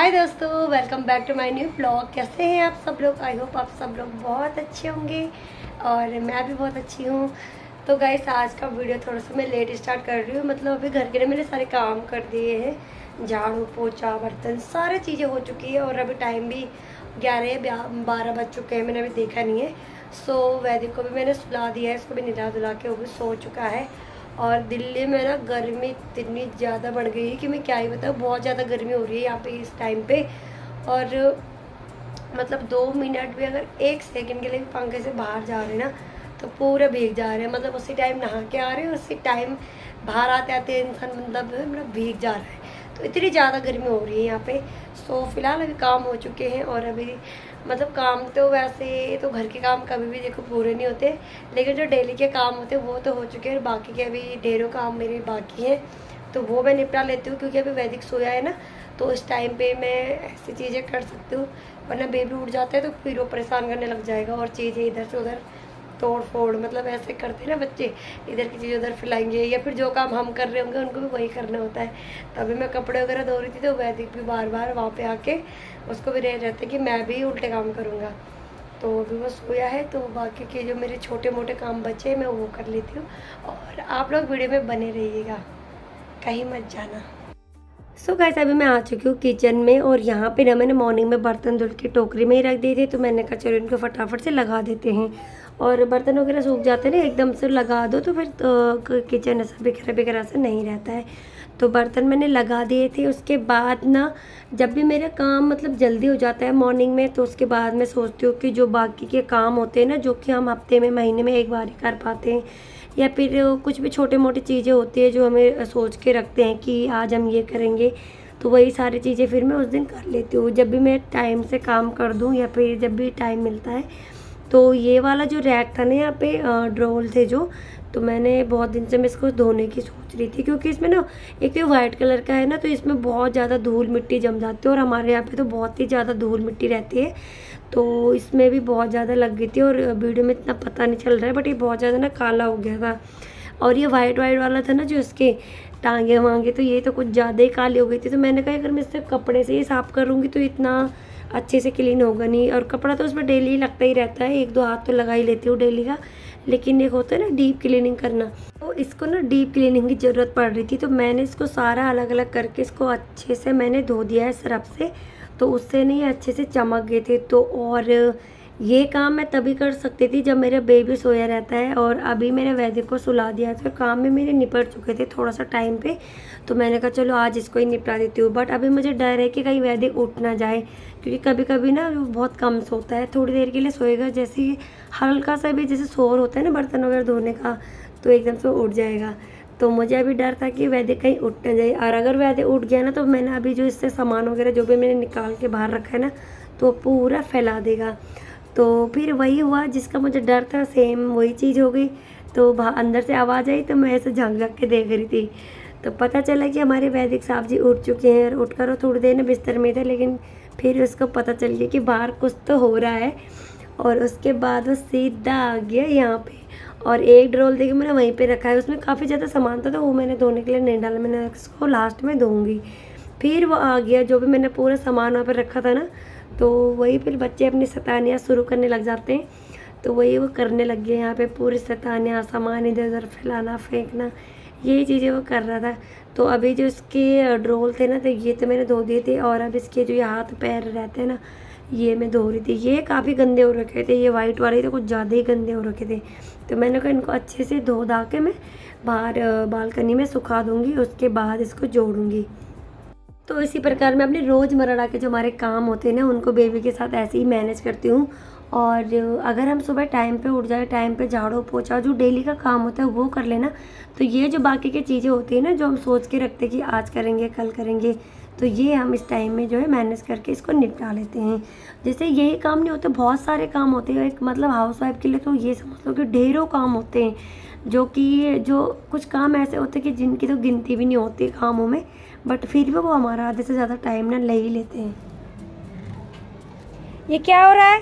हाय दोस्तों, welcome back to my new blog. कैसे हैं आप सब लोग? आई होप आप सब लोग बहुत अच्छे होंगे और मैं भी बहुत अच्छी हूँ। तो गाइस, आज का वीडियो थोड़ा सा मैं लेट स्टार्ट कर रही हूँ। मतलब अभी घर के मैंने सारे काम कर दिए हैं, झाड़ू पोछा बर्तन सारी चीज़ें हो चुकी है और अभी टाइम भी 11-12 बज चुके हैं। मैंने अभी देखा नहीं है। सो वैदिक को भी मैंने सुला दिया है, इसको भी नहला धुला के वो भी सो चुका है। और दिल्ली में ना गर्मी इतनी ज़्यादा बढ़ गई है कि मैं क्या ही बताऊँ। बहुत ज़्यादा गर्मी हो रही है यहाँ पे इस टाइम पे। और मतलब 2 मिनट भी अगर 1 सेकंड के लिए पंखे से बाहर जा रहे हैं ना तो पूरे भीग जा रहे हैं। मतलब उसी टाइम नहा के आ रहे हैं, उसी टाइम बाहर आते आते इंसान मतलब भीग जा रहा है। तो इतनी ज़्यादा गर्मी हो रही है यहाँ पे। सो फिलहाल अभी काम हो चुके हैं और अभी मतलब काम तो वैसे तो घर के काम कभी भी देखो पूरे नहीं होते, लेकिन जो डेली के काम होते हैं वो तो हो चुके हैं। बाकी के अभी ढेरों काम मेरे बाकी हैं, तो वो मैं निपटा लेती हूँ क्योंकि अभी वैदिक सोया है ना, तो इस टाइम पे मैं ऐसी चीज़ें कर सकती हूँ। वरना बेबी उठ जाता है तो फिर वो परेशान करने लग जाएगा और चीज़ें इधर से उधर तोड़ फोड़ मतलब ऐसे करते हैं ना बच्चे, इधर की चीज़ उधर फैलाएंगे या फिर जो काम हम कर रहे होंगे उनको भी वही करना होता है। तभी मैं कपड़े वगैरह धो रही थी तो वैदिक भी बार बार वहाँ पे आके उसको भी रह रहता है कि मैं भी उल्टे काम करूँगा। तो अभी वो सोया है, तो बाकी के जो मेरे छोटे मोटे काम बचे मैं वो कर लेती हूँ। और आप लोग वीडियो में बने रहिएगा, कहीं मत जाना। सो गाइस, अभी मैं आ चुकी हूँ किचन में और यहाँ पे ना मैंने मॉर्निंग में बर्तन धुल के टोकरी में ही रख दिए थे, तो मैंने कहा चलो इनको फटाफट से लगा देते हैं। और बर्तन वगैरह सूख जाते हैं ना, एकदम से लगा दो तो फिर तो किचन ऐसा बिखरा बिखरा से नहीं रहता है। तो बर्तन मैंने लगा दिए थे। उसके बाद ना जब भी मेरा काम मतलब जल्दी हो जाता है मॉर्निंग में, तो उसके बाद मैं सोचती हूँ कि जो बाकी के काम होते हैं ना, जो कि हम हफ्ते में महीने में एक बार ही कर पाते हैं, या फिर कुछ भी छोटे मोटी चीज़ें होती है जो हमें सोच के रखते हैं कि आज हम ये करेंगे, तो वही सारी चीज़ें फिर मैं उस दिन कर लेती हूँ। जब भी मैं टाइम से काम कर दूँ या फिर जब भी टाइम मिलता है। तो ये वाला जो रैक था ना यहाँ पे ड्रोल थे जो, तो मैंने बहुत दिन से मैं इसको धोने की सोच रही थी क्योंकि इसमें ना एक तो वाइट कलर का है ना, तो इसमें बहुत ज़्यादा धूल मिट्टी जम जाती है और हमारे यहाँ पे तो बहुत ही ज़्यादा धूल मिट्टी रहती है। तो इसमें भी बहुत ज़्यादा लग गई थी और वीडियो में इतना पता नहीं चल रहा है, बट ये बहुत ज़्यादा ना काला हो गया था। और ये वाइट वाइट वाला था ना जो इसके टांगे वांगे, तो ये तो कुछ ज़्यादा ही काली हो गई थी। तो मैंने कहा अगर मैं सिर्फ कपड़े से ही साफ़ करूँगी तो इतना अच्छे से क्लीन होगा नहीं। और कपड़ा तो उसमें डेली लगता ही रहता है, 1-2 हाथ तो लगा ही लेती हूँ डेली का, लेकिन एक होता है ना डीप क्लीनिंग करना, तो इसको ना डीप क्लीनिंग की ज़रूरत पड़ रही थी। तो मैंने इसको सारा अलग अलग करके इसको अच्छे से मैंने धो दिया है सरफ से, तो उससे नहीं अच्छे से चमक गए थे। तो और ये काम मैं तभी कर सकती थी जब मेरा बेबी सोया रहता है, और अभी मैंने वैदिक को सुला दिया था, काम में मेरे निपट चुके थे थोड़ा सा टाइम पे। तो मैंने कहा चलो आज इसको ही निपटा देती हूँ। बट अभी मुझे डर है कि कहीं वैदिक उठ ना जाए, क्योंकि कभी कभी ना वो बहुत कम सोता है, थोड़ी देर के लिए सोएगा, जैसे ही हल्का सा भी जैसे शोर होता है ना बर्तन वगैरह धोने का, तो एकदम से उठ जाएगा। तो मुझे अभी डर था कि वैदिक कहीं उठ ना जाए, और अगर वैदिक उठ गया ना तो मैंने अभी जो इससे सामान वगैरह जो भी मैंने निकाल के बाहर रखा है ना, तो पूरा फैला देगा। तो फिर वही हुआ जिसका मुझे डर था, सेम वही चीज़ हो गई। तो अंदर से आवाज़ आई तो मैं ऐसे झांक झांक के देख रही थी, तो पता चला कि हमारे वैदिक साहब जी उठ चुके हैं। और उठकर वो थोड़ी देर में बिस्तर में थे, लेकिन फिर उसको पता चल गया कि बाहर कुछ तो हो रहा है, और उसके बाद वो सीधा आ गया यहाँ पे। और एक ड्रोल देखिए मैंने वहीं पे रखा है, उसमें काफ़ी ज़्यादा सामान था, तो वो मैंने धोने के लिए नहीं डाला, मैंने इसको लास्ट में धोऊंगी। फिर वो आ गया जो भी मैंने पूरा सामान वहाँ पर रखा था ना, तो वही फिर बच्चे अपनी शैतानियाँ शुरू करने लग जाते हैं, तो वही वो करने लग गए यहाँ पे पूरी शैतानियाँ, सामान इधर उधर फैलाना फेंकना, यही चीज़ें वो कर रहा था। तो अभी जो इसके ड्रोल थे ना, तो ये तो मैंने धो दिए थे, और अब इसके जो ये हाथ पैर रहते हैं ना, ये मैं धो रही थी। ये काफ़ी गंदे हो रखे थे, ये वाइट वाले तो कुछ ज़्यादा ही गंदे हो रखे थे। तो मैंने कहा इनको अच्छे से धो धा के मैं बाहर बालकनी में सुखा दूँगी, उसके बाद इसको जोड़ूँगी। तो इसी प्रकार मैं अपने रोज़मर्रा के जो हमारे काम होते हैं ना, उनको बेबी के साथ ऐसे ही मैनेज करती हूँ। और अगर हम सुबह टाइम पे उठ जाए, टाइम पे झाड़ू पोछा जो डेली का काम होता है वो कर लेना, तो ये जो बाकी की चीज़ें होती है ना जो हम सोच के रखते हैं कि आज करेंगे कल करेंगे, तो ये हम इस टाइम में जो है मैनेज करके इसको निपटा लेते हैं। जैसे यही काम नहीं होते, बहुत सारे काम होते हैं। एक मतलब हाउस वाइफ के लिए तो ये समझ लो कि ढेरों काम होते हैं, जो कुछ काम ऐसे होते हैं कि जिनकी तो गिनती भी नहीं होती कामों में, बट फिर भी वो हमारा आधे से ज़्यादा टाइम ना ले ही लेते हैं। ये क्या हो रहा है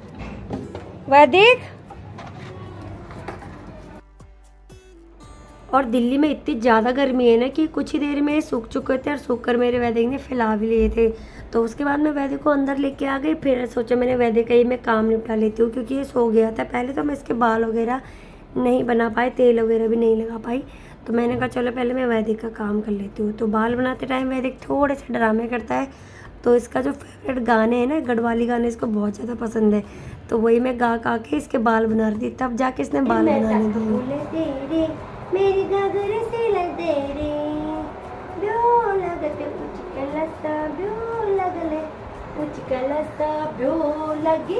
वैदिक? और दिल्ली में इतनी ज़्यादा गर्मी है ना कि कुछ ही देर में सूख चुके थे और सूख कर मेरे वैदिक ने फैला भी लिए थे। तो उसके बाद मैं वैदिक को अंदर लेके आ गई। फिर सोचा मैंने वैदिक का ही मैं काम निपटा लेती हूँ, क्योंकि ये सो गया था। पहले तो मैं इसके बाल वगैरह नहीं बना पाई, तेल वगैरह भी नहीं लगा पाई। तो मैंने कहा चलो पहले मैं वैदिक का काम कर लेती हूँ। तो बाल बनाते टाइम वैदिक थोड़े से ड्रामे करता है। तो इसका जो फेवरेट गाने हैं ना, गढ़वाली गाने, इसको बहुत ज़्यादा पसंद है। तो वही मैं गा के इसके बाल बना रही थी, तब जाके इसने बाल बनाने दिए। मेरी गागर से लगदे रे ब्यो लगते कुछ कलसा ब्यो लगले कुछ कलसा ब्यो लगी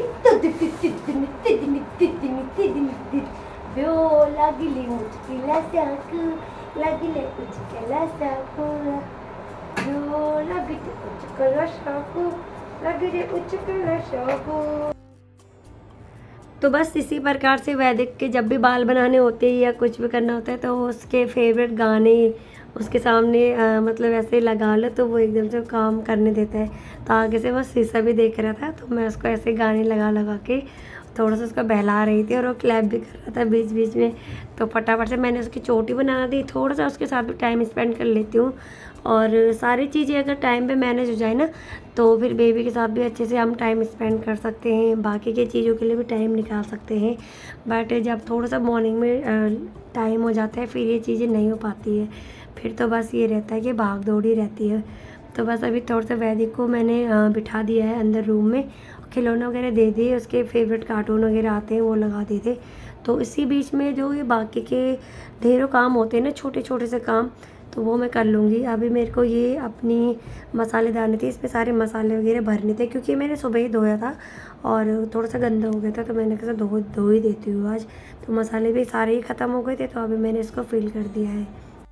ब्यो लगली मुश्किल साक लगले कुछ कलसा ब्यो लगी कुछ कलसा को लगले कुछ कलसा को। तो बस इसी प्रकार से वैदिक के जब भी बाल बनाने होते हैं या कुछ भी करना होता है तो उसके फेवरेट गाने उसके सामने मतलब ऐसे लगा लो तो वो एकदम से काम करने देता है। तो आगे से वो शीशा भी देख रहा था, तो मैं उसको ऐसे गाने लगा के थोड़ा सा उसको बहला रही थी और वो क्लैप भी कर रहा था बीच बीच में। तो फटाफट से मैंने उसकी चोटी बना दी, थोड़ा सा उसके साथ भी टाइम स्पेंड कर लेती हूँ। और सारी चीज़ें अगर टाइम पे मैनेज हो जाए ना तो फिर बेबी के साथ भी अच्छे से हम टाइम स्पेंड कर सकते हैं, बाकी की चीज़ों के लिए भी टाइम निकाल सकते हैं। बट जब थोड़ा सा मॉर्निंग में टाइम हो जाता है फिर ये चीज़ें नहीं हो पाती है, फिर तो बस ये रहता है कि भाग दौड़ ही रहती है। तो बस अभी थोड़ा सा वैदिक को मैंने बिठा दिया है अंदर रूम में, खिलौने वगैरह दे दिए, उसके फेवरेट कार्टून वगैरह आते हैं वो लगा दिए थे। तो इसी बीच में जो ये बाकी के ढेरों काम होते हैं ना, छोटे छोटे से काम, तो वो मैं कर लूँगी। अभी मेरे को ये अपनी मसाले डालने थे, इसमें सारे मसाले वगैरह भरने थे, क्योंकि मैंने सुबह ही धोया था और थोड़ा सा गंदा हो गया था। तो मैंने कहा धो ही देती हूँ आज। तो मसाले भी सारे ही ख़त्म हो गए थे, तो अभी मैंने इसको फिल कर दिया है।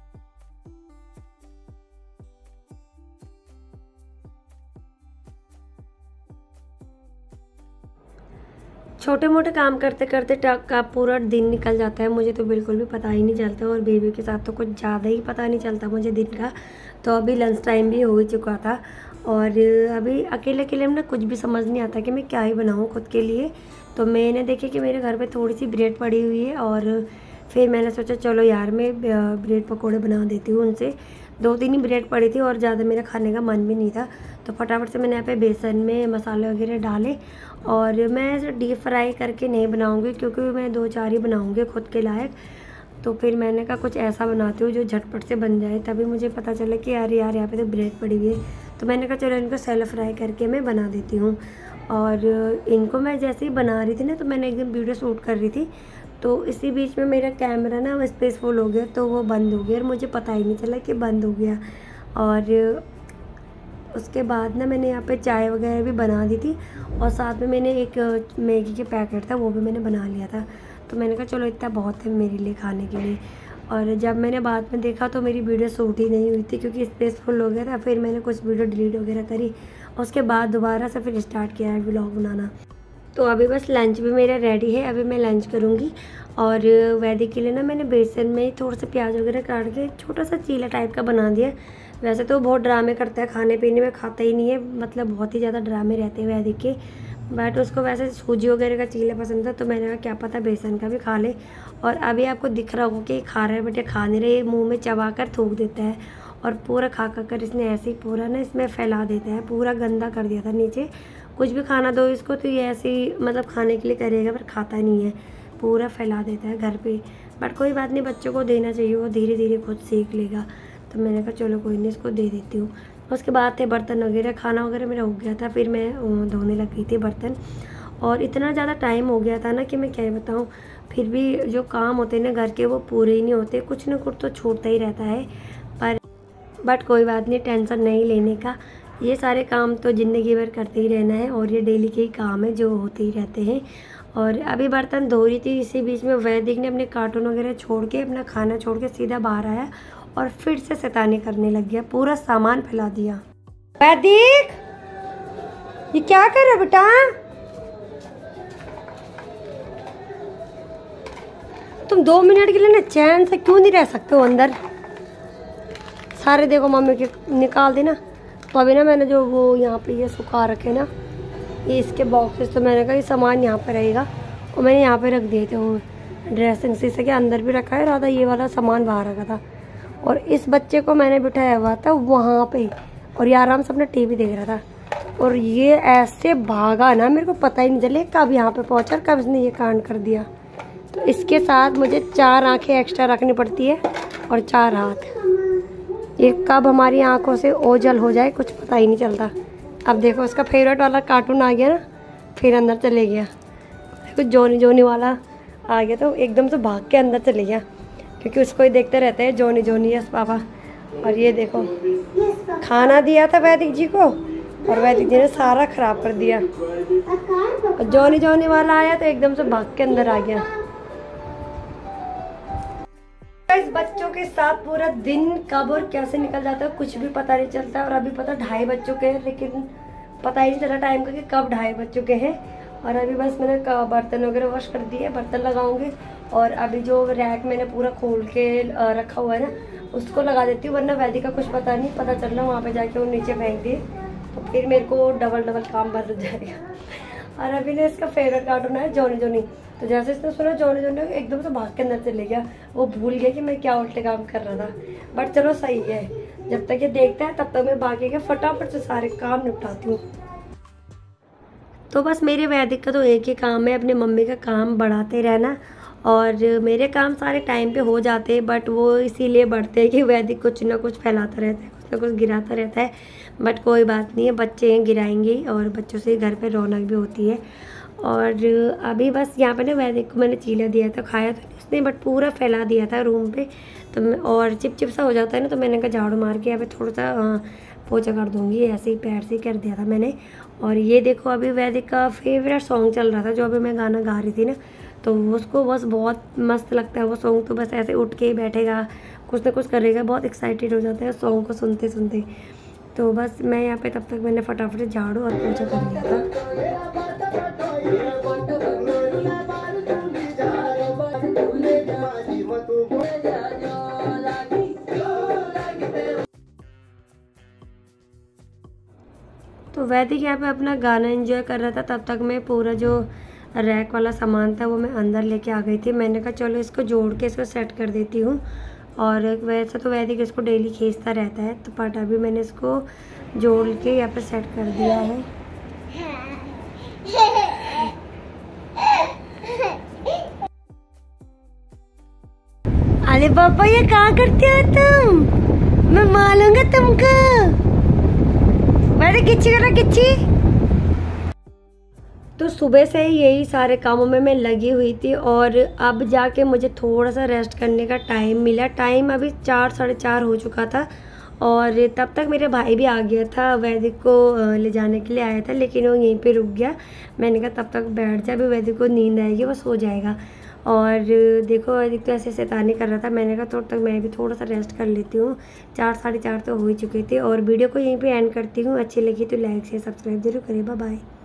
छोटे मोटे काम करते करते का पूरा दिन निकल जाता है, मुझे तो बिल्कुल भी पता ही नहीं चलता। और बेबी के साथ तो कुछ ज़्यादा ही पता नहीं चलता मुझे दिन का। तो अभी लंच टाइम भी हो ही चुका था और अभी अकेले अकेले में ना कुछ भी समझ नहीं आता कि मैं क्या ही बनाऊँ खुद के लिए। तो मैंने देखी कि मेरे घर पे थोड़ी सी ब्रेड पड़ी हुई है और फिर मैंने सोचा चलो यार मैं ब्रेड पकौड़े बना देती हूँ उनसे। 2-3 ही ब्रेड पड़ी थी और ज़्यादा मेरा खाने का मन भी नहीं था। तो फटाफट से मैंने यहाँ पे बेसन में मसाले वगैरह डाले और मैं डीप फ्राई करके नहीं बनाऊँगी, क्योंकि मैं 2-4 ही बनाऊँगी खुद के लायक। तो फिर मैंने कहा कुछ ऐसा बनाती हूँ जो झटपट से बन जाए। तभी मुझे पता चला कि यार यहाँ पे तो ब्रेड पड़ी हुई है। तो मैंने कहा चलो इनको सेलो फ्राई करके मैं बना देती हूँ। और इनको मैं जैसे ही बना रही थी ना, तो मैंने एकदम वीडियो शूट कर रही थी। तो इसी बीच में मेरा कैमरा ना वो स्पेसफुल हो गया, तो वो बंद हो गया और मुझे पता ही नहीं चला कि बंद हो गया। और उसके बाद ना मैंने यहाँ पे चाय वगैरह भी बना दी थी और साथ में मैंने एक मैगी के पैकेट था वो भी मैंने बना लिया था। तो मैंने कहा चलो इतना बहुत है मेरे लिए खाने के लिए। और जब मैंने बाद में देखा तो मेरी वीडियो शूट ही नहीं हुई थी, क्योंकि स्पेसफुल हो गया था। फिर मैंने कुछ वीडियो डिलीट वगैरह करी और उसके बाद दोबारा से फिर स्टार्ट किया है व्लॉग बनाना। तो अभी बस लंच भी मेरा रेडी है, अभी मैं लंच करूँगी। और वैदिक के लिए ना मैंने बेसन में थोड़ा सा प्याज वगैरह काट के छोटा सा चीला टाइप का बना दिया। वैसे तो बहुत ड्रामे करता है खाने पीने में, खाता ही नहीं है, मतलब बहुत ही ज़्यादा ड्रामे रहते हैं वैदिक के। बट उसको वैसे सूजी वगैरह का चीला पसंद था, तो मैंने कहा क्या पता बेसन का भी खा ले। और अभी आपको दिख रहा होगा कि खा रहा है, बेटे खा नहीं रहे, मुँह में चबा कर थूक देता है और पूरा खा कर इसने ऐसे ही पूरा ना इसमें फैला देता है, पूरा गंदा कर दिया था नीचे। कुछ भी खाना दो इसको तो ये ऐसे ही मतलब खाने के लिए करेगा, पर खाता नहीं है, पूरा फैला देता है घर पे। बट कोई बात नहीं, बच्चों को देना चाहिए, वो धीरे धीरे खुद सीख लेगा। तो मैंने कहा चलो कोई नहीं, इसको दे देती हूँ। उसके बाद थे बर्तन वगैरह, खाना वगैरह मेरा हो गया था, फिर मैं धोने लग गई थी बर्तन। और इतना ज़्यादा टाइम हो गया था ना कि मैं क्या बताऊँ। फिर भी जो काम होते हैं ना घर के वो पूरे ही नहीं होते, कुछ ना कुछ तो छूटता ही रहता है। बट कोई बात नहीं, टेंशन नहीं लेने का, ये सारे काम तो ज़िंदगी भर करते ही रहना है और ये डेली के ही काम है जो होते ही रहते हैं। और अभी बर्तन धो रही थी, इसी बीच में वैदिक ने अपने कार्टून वगैरह छोड़ के, अपना खाना छोड़ के सीधा बाहर आया और फिर से शैतानी करने लग गया, पूरा सामान फैला दिया। वैदिक ये क्या कर रहे हो बेटा? तुम 2 मिनट के लिए ना चैन से क्यों नहीं रह सकते हो अंदर? सारे देखो मम्मी के निकाल देना। तो अभी ना मैंने जो वो यहाँ पे ये सुखा रखे ना, ये इसके बॉक्सेस, तो मैंने कहा ये सामान यहाँ पे रहेगा और मैंने यहाँ पे रख दिए थे वो ड्रेसिंग शीशे के अंदर भी रखा है, राधा ये वाला सामान बाहर रखा था। और इस बच्चे को मैंने बिठाया हुआ था वहाँ पे, और ये आराम से अपना टीवी देख रहा था। और ये ऐसे भागा ना, मेरे को पता ही नहीं चले कब यहाँ पे पहुँचा, कब इसने ये कांड कर दिया। तो इसके साथ मुझे 4 आंखें एक्स्ट्रा रखनी पड़ती है और 4 हाथ। ये कब हमारी आंखों से ओझल हो जाए कुछ पता ही नहीं चलता। अब देखो उसका फेवरेट वाला कार्टून आ गया ना, फिर अंदर चले गया। देखो जोनी जोनी वाला आ गया तो एकदम से भाग के अंदर चले गया, क्योंकि उसको ही देखते रहते हैं जोनी जोनी यस पापा। और ये देखो खाना दिया था वैदिक जी को, और वैदिक जी ने सारा खराब कर दिया। और जोनी जोनी वाला आया तो एकदम से भाग के अंदर आ गया। इस बच्चों के साथ पूरा दिन कब और कैसे निकल जाता है कुछ भी पता नहीं चलता। और अभी पता 2:30 बज चुके हैं, लेकिन पता ही नहीं चला टाइम का कि कब 2:30 बज चुके हैं। और अभी बस मैंने बर्तन वगैरह वॉश कर दिए, बर्तन लगाऊंगी। और अभी जो रैक मैंने पूरा खोल के रखा हुआ है ना, उसको लगा देती हूँ, वरना वैदिक का कुछ पता नहीं पता चल रहा वहाँ पे जाके वो नीचे फेंक दिए तो फिर मेरे को डबल काम बढ़ जाएगा। और अभी ने इसका फेवरेट कार्टून है जोनी जोनी, तो जैसे इसने सुना जोनी जोनी एकदम से भाग के अंदर चले गया। वो भूल गया कि मैं क्या उल्टे काम कर रहा था। बट चलो सही है, जब तक ये देखता है तब तक मैं बाकी के फटाफट से सारे काम निपटाती हूँ। तो बस मेरे वैदिक का तो एक ही काम है, अपनी मम्मी का काम बढ़ाते रहना। और मेरे काम सारे टाइम पे हो जाते हैं, बट वो इसीलिए बढ़ते हैं कि वैदिक कुछ ना कुछ फैलाता रहता है, कुछ ना कुछ गिराता रहता है। बट कोई बात नहीं है, बच्चे हैं गिराएंगे, और बच्चों से घर पे रौनक भी होती है। और अभी बस यहाँ पे ना वैदिक को मैंने चीला दिया था, खाया तो उसने बट पूरा फैला दिया था रूम पे। तो मैं और चिपचिप सा हो जाता है ना, तो मैंने कहा झाड़ू मार के यहाँ पे थोड़ा सा पोछा कर दूँगी, ऐसे ही पैर से ही कर दिया था मैंने। और ये देखो अभी वैदिक का फेवरेट सॉन्ग चल रहा था, जो अभी मैं गाना गा रही थी ना, तो उसको बस बहुत मस्त लगता है वो सॉन्ग। तो बस ऐसे उठ के ही बैठेगा, कुछ ना कुछ करेगा, बहुत एक्साइटेड हो जाता है सॉन्ग को सुनते सुनते। तो बस मैं यहाँ पे तब तक मैंने फटाफट झाड़ू और पोछा कर लिया था। तो वैदिक यहाँ पे अपना गाना एंजॉय कर रहा था, तब तक मैं पूरा जो रैक वाला सामान था वो मैं अंदर लेके आ गई थी। मैंने कहा चलो इसको जोड़ के इसको सेट कर देती हूँ। और वैसे तो वैदिक इसको डेली खींचता रहता है, तो बट अभी मैंने इसको जोड़ के यहाँ पे सेट कर दिया है। अरे पापा ये क्या करते हो तुम, मैं मारूंगा तुमको। मैंने किच्ची करा किच्ची। तो सुबह से यही सारे कामों में मैं लगी हुई थी, और अब जाके मुझे थोड़ा सा रेस्ट करने का टाइम मिला। टाइम अभी 4 साढ़े 4 हो चुका था, और तब तक मेरे भाई भी आ गया था, वैदिक को ले जाने के लिए आया था, लेकिन वो यहीं पे रुक गया। मैंने कहा तब तक बैठ जा, अभी वैदिक को नींद आएगी वो सो जाएगा। और देखो वैदिक तो ऐसे शैतानी कर रहा था, मैंने कहा तब तक मैं भी थोड़ा सा रेस्ट कर लेती हूँ। 4 साढ़े 4 तो हो ही चुके थे। और वीडियो को यहीं पे एंड करती हूँ। अच्छी लगी तो लाइक शेयर सब्सक्राइब जरूर करें। Bye bye.